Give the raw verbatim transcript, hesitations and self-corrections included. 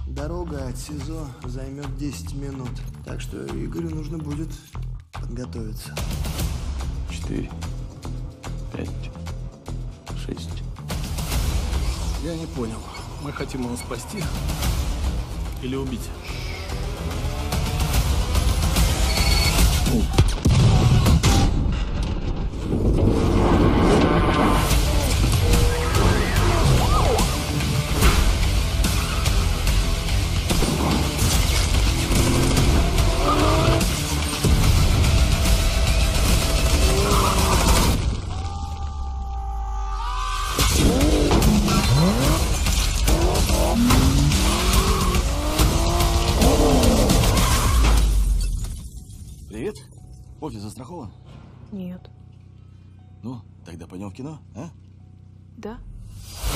Дорога от СИЗО займет десять минут. Так что Игорю нужно будет подготовиться. Четыре, пять, шесть. Я не понял, мы хотим его спасти или убить? Привет. Офис застрахован? Нет. Ну, тогда пойдем в кино, а? Да?